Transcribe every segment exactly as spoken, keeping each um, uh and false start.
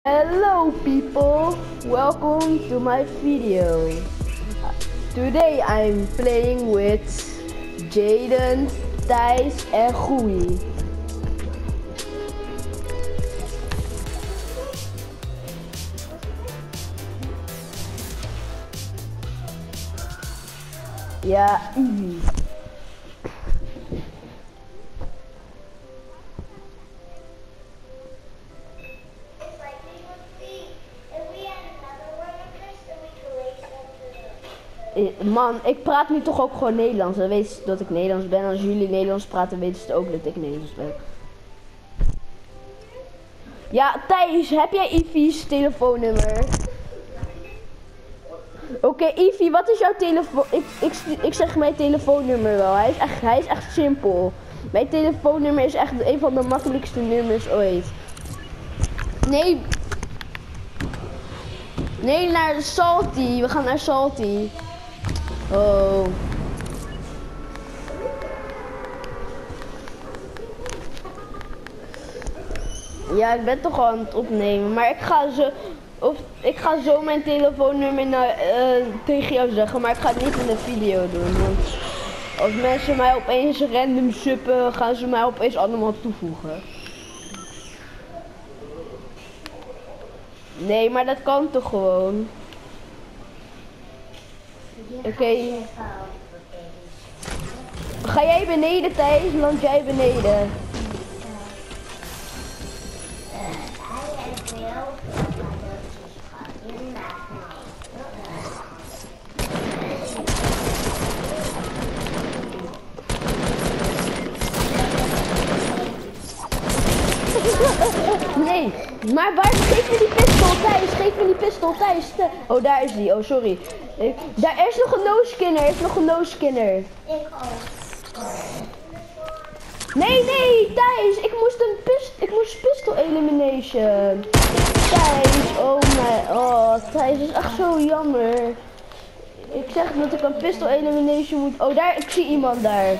Hello people, welcome to my video. Today I'm playing with Jaden, Thijs en Goeie. Ja, easy. Man, ik praat nu toch ook gewoon Nederlands. Dan weten ze dat ik Nederlands ben. Als jullie Nederlands praten, weten ze ook dat ik Nederlands ben. Ja, Thijs, heb jij Ivy's telefoonnummer? Oké, okay, Ivy, wat is jouw telefoon? Ik, ik, ik zeg mijn telefoonnummer wel. Hij is, echt, hij is echt simpel. Mijn telefoonnummer is echt een van de makkelijkste nummers ooit. Nee. Nee, naar Salty. We gaan naar Salty. Oh. Ja, ik ben toch al aan het opnemen, maar ik ga zo, of ik ga zo mijn telefoonnummer naar, uh, tegen jou zeggen, maar ik ga het niet in de video doen. Want als mensen mij opeens random suppen, gaan ze mij opeens allemaal toevoegen. Nee, maar dat kan toch gewoon. Oké. Okay. Ga jij beneden, Thijs? Land jij beneden? Nee, maar waar, geef me die pistool, Thijs, geef me die pistool, Thijs. Oh, daar is die, oh sorry. Ik, daar is nog een no-skinner, er is nog een no-skinner. Ik ook. Nee, nee, Thijs, ik moest een pist, ik moest pistol elimination. Thijs, oh mijn, oh, Thijs, is echt zo jammer. Ik zeg dat ik een pistol elimination moet, oh daar, ik zie iemand daar.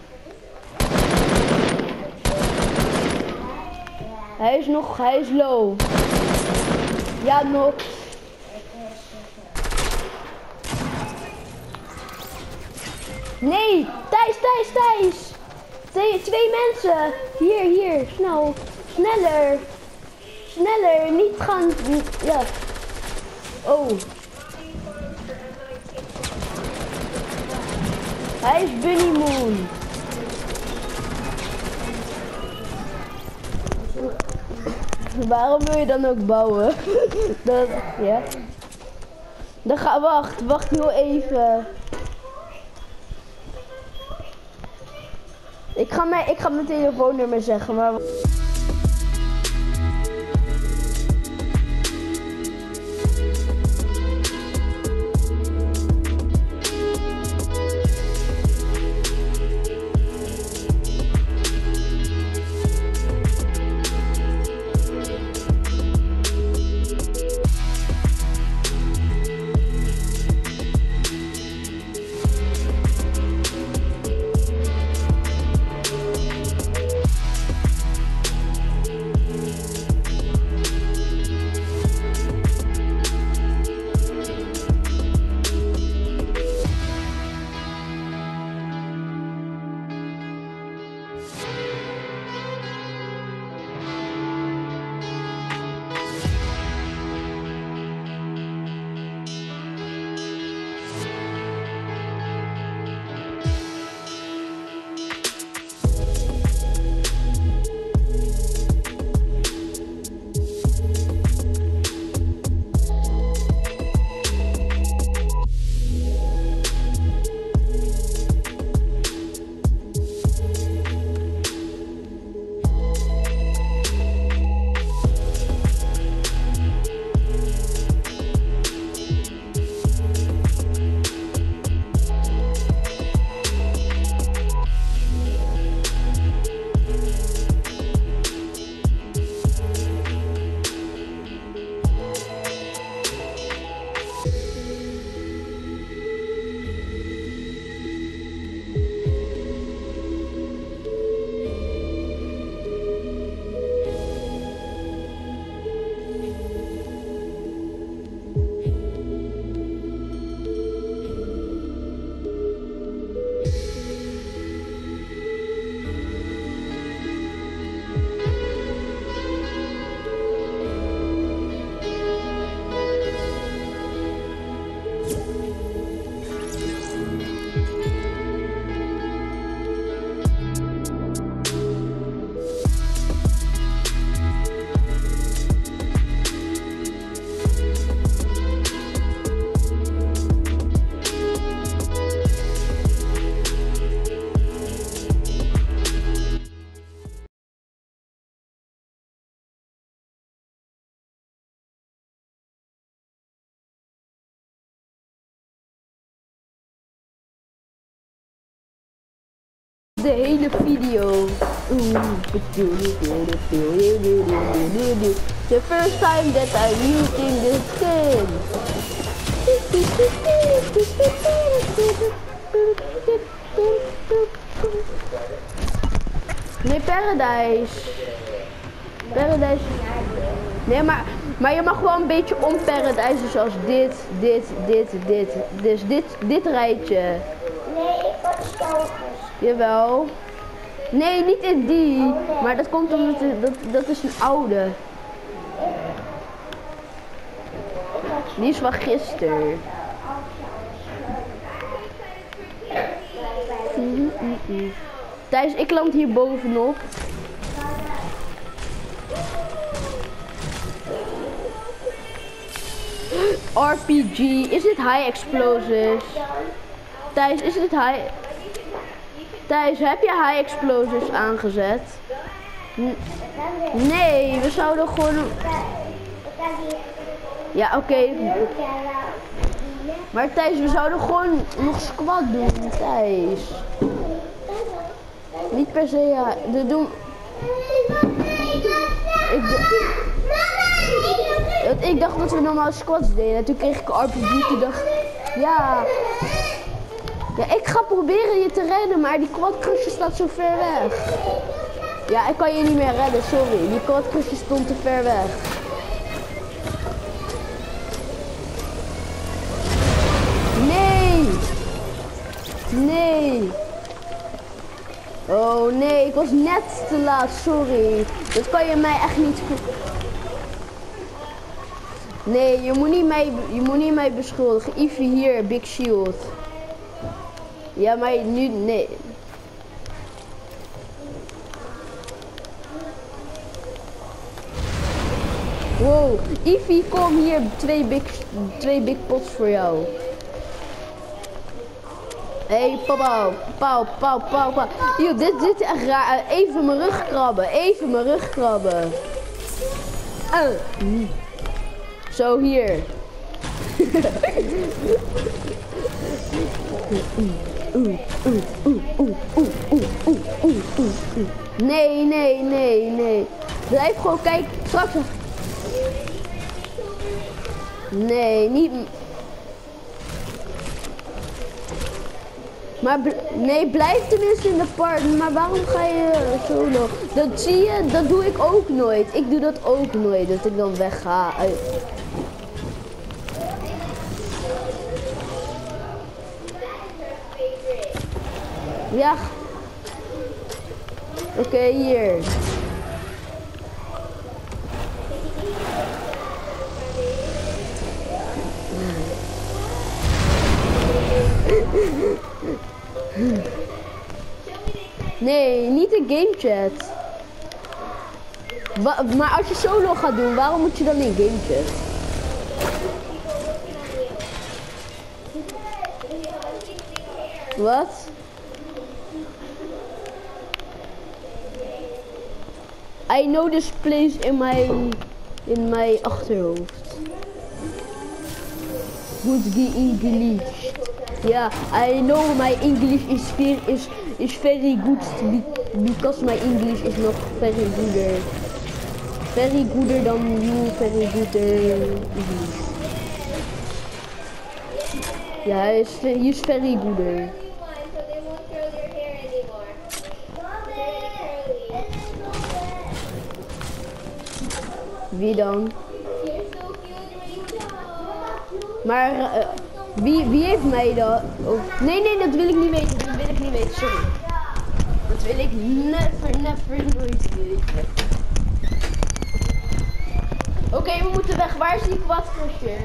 Hij is nog, hij is low. Ja, nog. Nee, Thijs, Thijs, Thijs. Twee, twee mensen. Hier, hier, snel. Sneller. Sneller, niet gaan, ja. Oh. Hij is Bunny Moon. Waarom wil je dan ook bouwen? Dat, ja. Dan ga, wacht, wacht heel even. Ik ga mijn, ik ga mijn telefoonnummer zeggen, maar... de hele video. The first time that I'm using this skin. Nee, Paradise. Paradise. Nee, maar, maar je mag wel een beetje om Paradise, zoals dit, dit, dit, dit. Dus dit, dit rijtje. Nee, ik word stelkens. Jawel. Nee, niet in die. Oh, nee. Maar dat komt omdat het, dat, dat is een oude. Die is van gisteren. Mm -mm. Thijs, ik land hier bovenop. R P G, is dit high explosives? Thijs, is dit high... Thijs, heb je high explosives aangezet? N nee, we zouden gewoon... Ja, oké. Okay. Maar Thijs, we zouden gewoon nog squad doen, Thijs. Niet per se, ja. We doen... Ik, d ik dacht dat we normaal squads deden. En toen kreeg ik een R P G, toen dacht ja... Ja, ik ga proberen je te redden, maar die quadcrusher staat zo ver weg. Ja, ik kan je niet meer redden, sorry. Die quadcrusher stond te ver weg. Nee! Nee! Oh nee, ik was net te laat, sorry. Dat kan je mij echt niet... Nee, je moet niet mij, je moet niet mij beschuldigen. Ivy hier, Big Shield. Ja, maar nu, nee. Wow, Ivy, kom hier, twee big, twee big pots voor jou. Hé, hey, papa, pauw, pauw, pauw, pauw. Yo, dit, dit is echt raar. Even mijn rug krabben, even mijn rug krabben. Uh. Zo, hier. Nee, nee, nee, nee. Blijf gewoon kijken. Straks. Nee, niet. Maar nee, blijf tenminste in de park. Maar waarom ga je solo? Dat zie je, dat doe ik ook nooit. Ik doe dat ook nooit, dat ik dan wegga. Ja. Oké, okay, hier. Nee, niet in game chat. Wa maar als je solo gaat doen, waarom moet je dan in game chat? Wat? I know this place in mijn in mijn achterhoofd. Good be English. Yeah, I know my English is very is is very good because my English is not very gooder. Very gooder than you, very gooder English. Yeah, he is he is very gooder. Wie dan? Maar uh, wie, wie heeft mij dan? Oh, nee, nee, dat wil ik niet weten. Dat wil ik niet weten, sorry. Dat wil ik never, never nooit weten. Oké, okay, we moeten weg. Waar is die quadcrusher?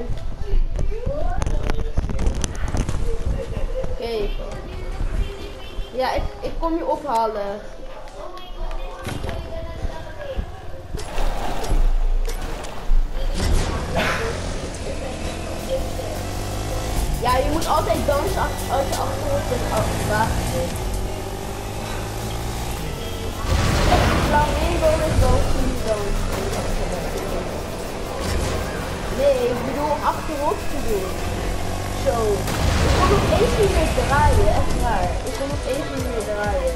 Oké. Okay. Ja, ik, ik kom je ophalen. Ja, je moet altijd dansen als je achterop bent afgewaagd. Flamingo is wel goed dansen. Nee, ik bedoel achterop te doen. Zo. kon opeens niet meer draaien, echt waar. Ik kon opeens niet meer draaien.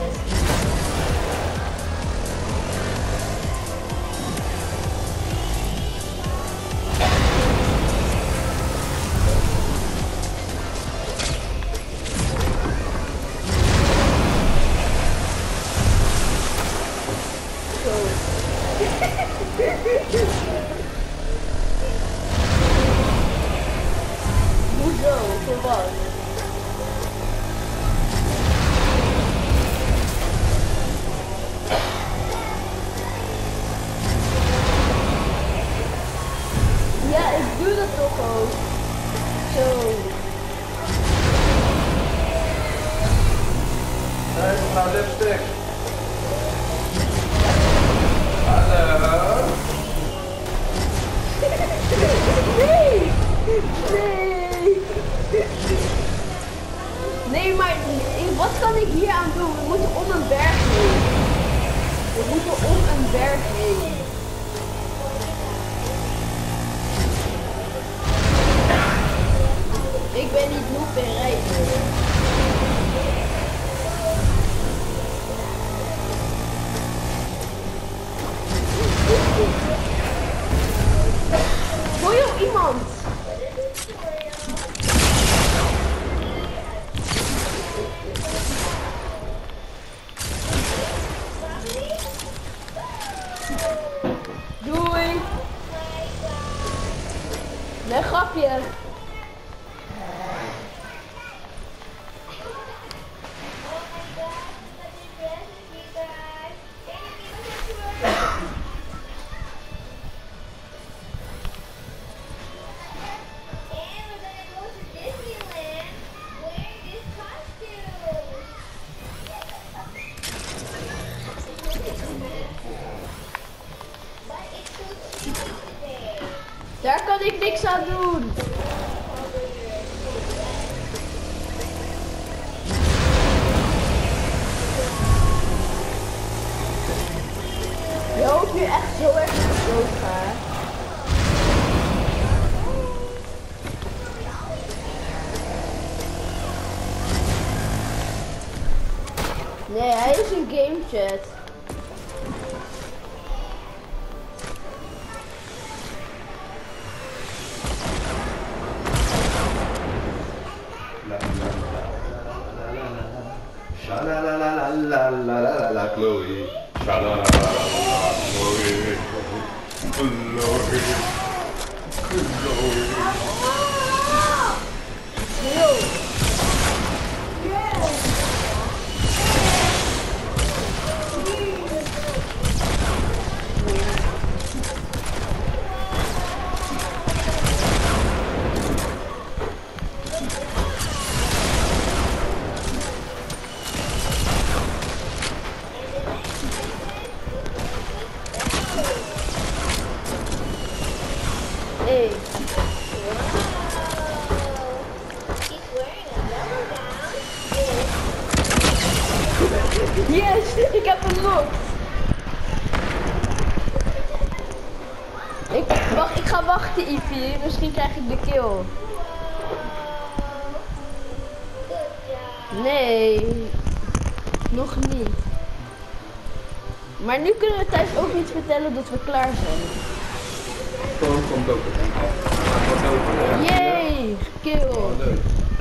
Hoezo? Voor wat? Ja, ik doe dat toch ook. Zo. Nee, we gaan lipstick. Hallo. Nee! Nee! Nee, maar wat kan ik hier aan doen? We moeten om een berg heen. We moeten om een berg heen. Ik ben niet noob in rijden. Hoor je iemand? Doei! Nee, grapje. Daar kan ik niks aan doen. Je hoopt nu echt zo erg dat ik dood ga. Nee, hij is een game chat. Sha-la-la-la-la-la-la-la-la, Chloe. Sha-la-la-la-la-la, Chloe. Chloe. Chloe. Hey. Yes, ik heb hem nog. Ik, wacht, ik ga wachten, Ivy. Misschien krijg ik de kill. Nee, nog niet. Maar nu kunnen we thuis ook niet vertellen dat we klaar zijn. Gewoon komt ook. Wat ook. Yay, kill. Oh, leuk.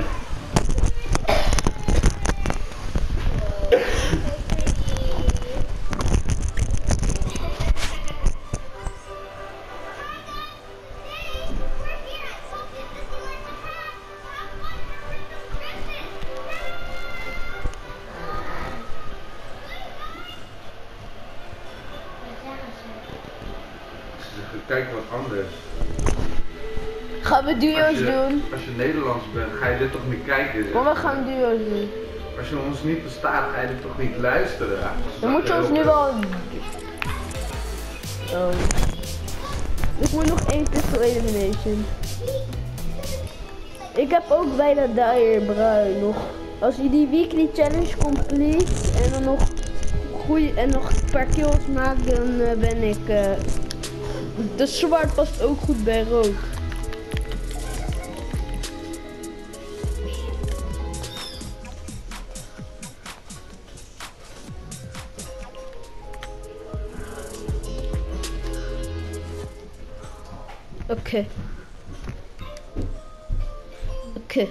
Kijk wat anders. Gaan we duo's Als je, doen? als je Nederlands bent, ga je dit toch niet kijken? Maar we gaan duo's doen. Als je ons niet verstaat, ga je dit toch niet luisteren? Dan moet je ons nu wel... Oh. Ik moet nog één pistol elimination. Ik heb ook bijna Dire Bruin nog. Als je die weekly challenge complete en dan nog goeie en nog een paar kills maakt, dan uh, ben ik... Uh, de zwart past ook goed bij rood. Oké. Oké.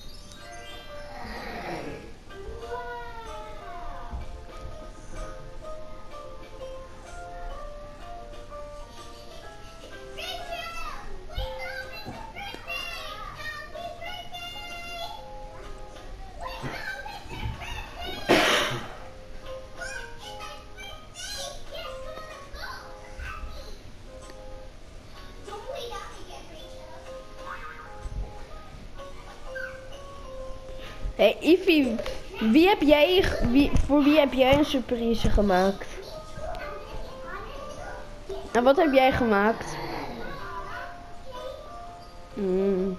Hey Ivy, wie heb jij, wie, voor wie heb jij een surprise gemaakt? En wat heb jij gemaakt? Hmm.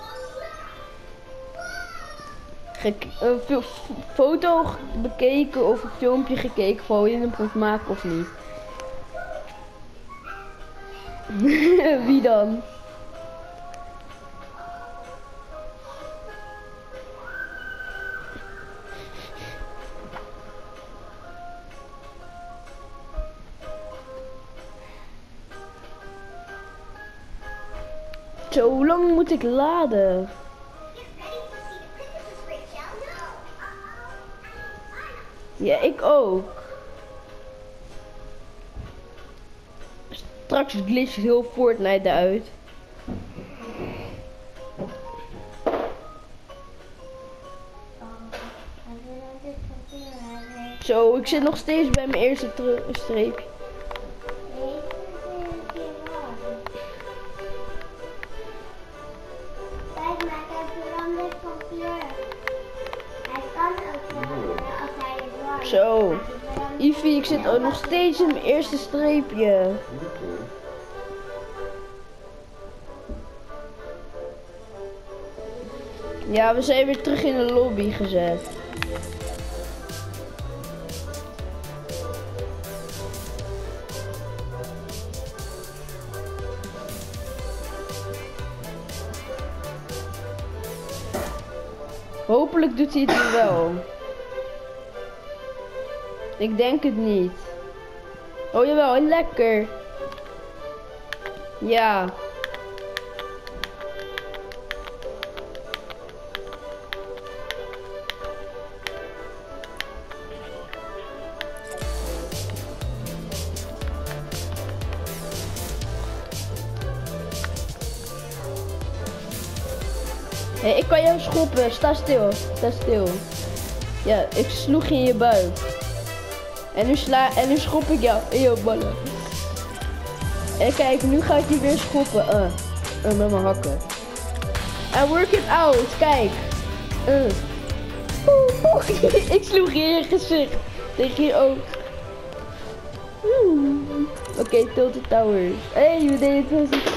Gek, een fo foto bekeken of een filmpje gekeken van hoe je hem moet maken of niet? Wie dan? Zo, hoe lang moet ik laden? Ja, ik ook. Straks glitcht heel Fortnite eruit. Zo, ik zit nog steeds bij mijn eerste streepje. Zo, Ivy, ik zit ook nog steeds in mijn eerste streepje. Ja, we zijn weer terug in de lobby gezet. Hopelijk doet hij het nu wel. Ik denk het niet. Oh jawel, lekker. Ja. Hey, ik kan jou schoppen. Sta stil. Sta stil. Ja, ik sloeg je in je buik. En nu sla en nu schop ik jou in je ballen. En kijk, nu ga ik je weer schoppen. Uh, uh, met mijn hakken. En work it out. Kijk. Uh. Oeh, oeh. Ik sloeg je in je gezicht. Tegen je oog. Oké, okay, Tilted Towers. Hé, hey, we deden het wel.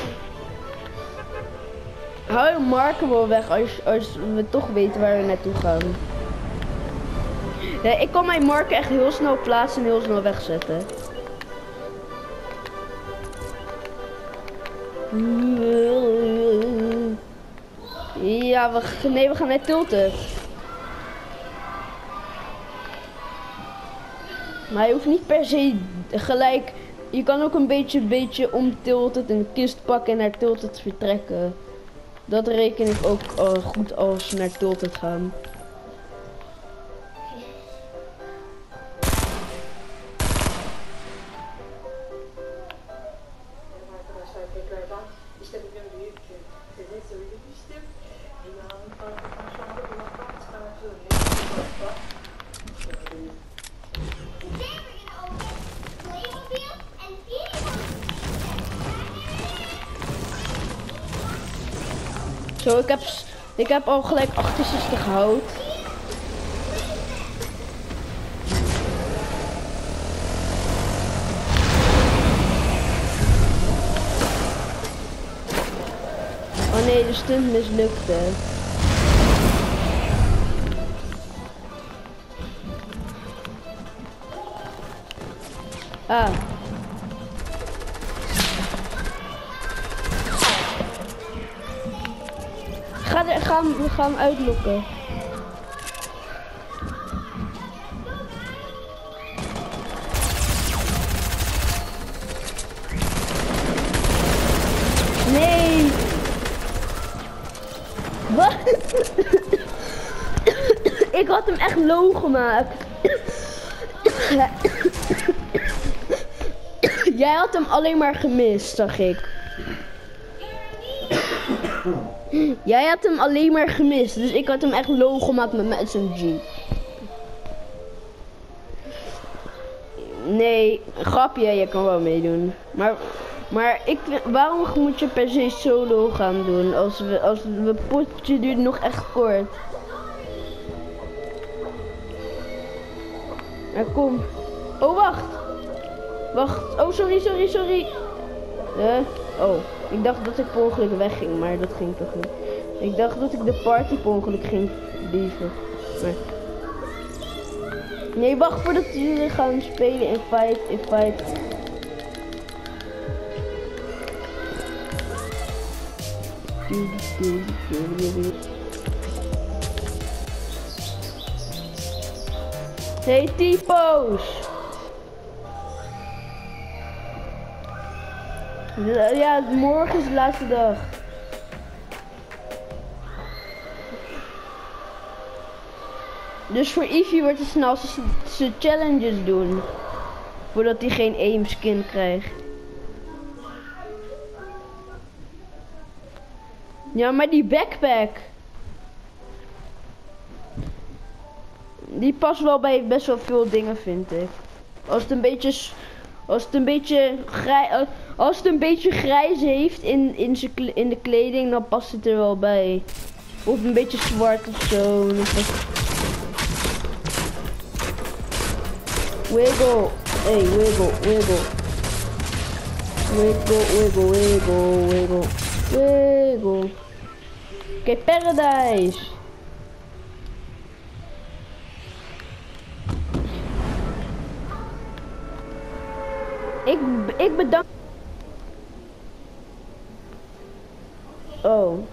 Hou je marker wel weg als, als we toch weten waar we naartoe gaan. Nee, ik kan mijn marker echt heel snel plaatsen en heel snel wegzetten. Ja, we, nee, we gaan naar Tilted. Maar je hoeft niet per se gelijk. Je kan ook een beetje, beetje om Tilted een kist pakken en naar Tilted vertrekken. Dat reken ik ook uh, goed als we naar Tilted gaan. Zo, ik heb, ik heb al gelijk achtenzestig hout. Oh nee, de stunt mislukte. Ah. Ga er, ga, we gaan hem uitlokken. Nee. Ik had hem echt low gemaakt. Jij had hem alleen maar gemist, zag ik. Jij had hem alleen maar gemist, dus ik had hem echt low gemaakt met mijn S M G. Nee, grapje, je kan wel meedoen. Maar, maar ik, waarom moet je per se solo gaan doen als we, als we potje duurt nog echt kort. Ja, kom. Oh, wacht. Wacht. Oh, sorry, sorry, sorry. Uh, oh, ik dacht dat ik per ongeluk wegging, maar dat ging toch niet. Ik dacht dat ik de party per ongeluk ging lieven. Maar... Nee, wacht voordat jullie gaan spelen in fight, in fight. Hey, typo's! Ja, morgen is de laatste dag. Dus voor Eevee wordt het snel als ze challenges doen. Voordat hij geen aim skin krijgt. Ja, maar die backpack. Die past wel bij best wel veel dingen, vind ik. Als het een beetje... Als het een beetje grijs, als het een beetje grijs heeft in, in, in de kleding, dan past het er wel bij. Of een beetje zwart of zo. Wiggle. Hey, wiggle, wiggle. Wiggle, wiggle, wiggle, wiggle. Wiggle. Oké, okay, Paradise. Ik, ik bedank... Oh.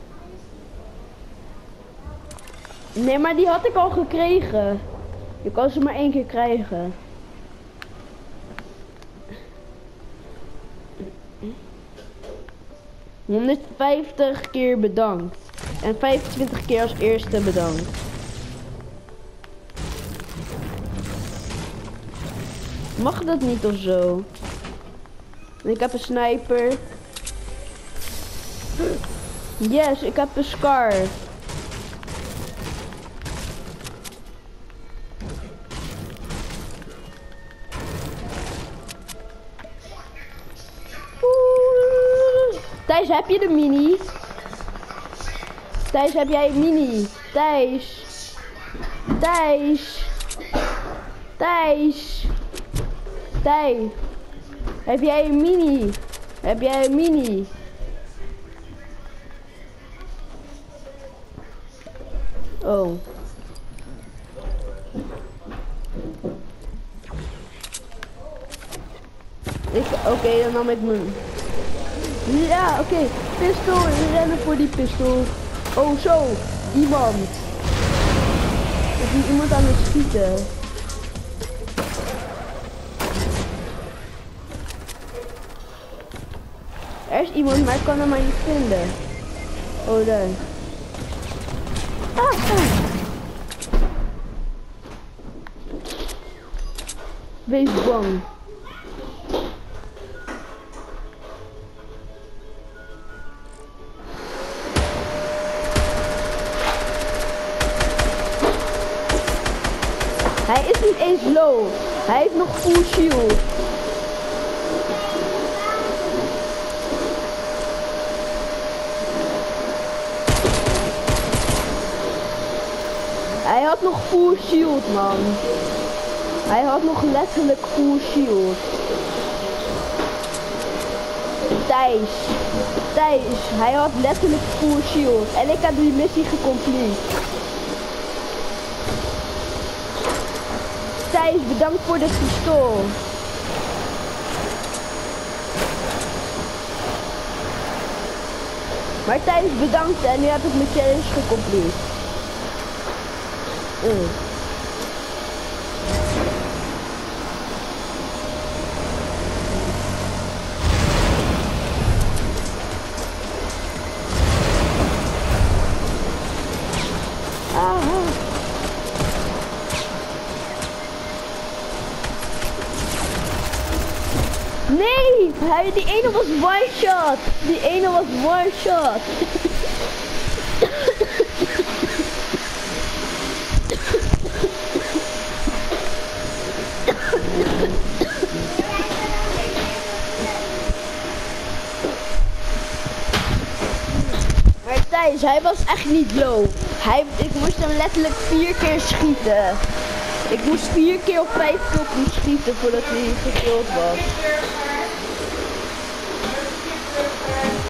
Nee, maar die had ik al gekregen. Je kan ze maar één keer krijgen. honderdvijftig keer bedankt. En vijfentwintig keer als eerste bedankt. Mag dat niet of zo? Ik heb een sniper. Yes, ik heb een scar. Thijs, heb je de mini? Thijs, heb jij een mini? Thijs. Thijs. Thijs. Thijs. Heb jij een mini? Heb jij een mini? Oh. Oké, okay, dan nam ik mijn... Ja, oké. Okay. Pistool, rennen voor die pistool. Oh, zo. Iemand. Er is iemand aan het schieten. Er is iemand, maar ik kan hem maar niet vinden. Oh, daar. Ah, ah. Wees bang. Hij is niet eens low. Hij heeft nog full shield. Hij had nog full shield, man. Hij had nog letterlijk full shield. Thijs. Thijs. Hij had letterlijk full shield. En ik heb die missie gecomplete. Thijs, bedankt voor de pistool. Maar Thijs, bedankt en nu heb ik mijn challenge gecomplete. Mm. Nee, hij, die ene was one shot. Die ene was one shot. Maar Thijs, hij was echt niet low. Hij, ik moest hem letterlijk vier keer schieten. Ik moest vier keer of vijf keer op hem schieten voordat hij gekilld was.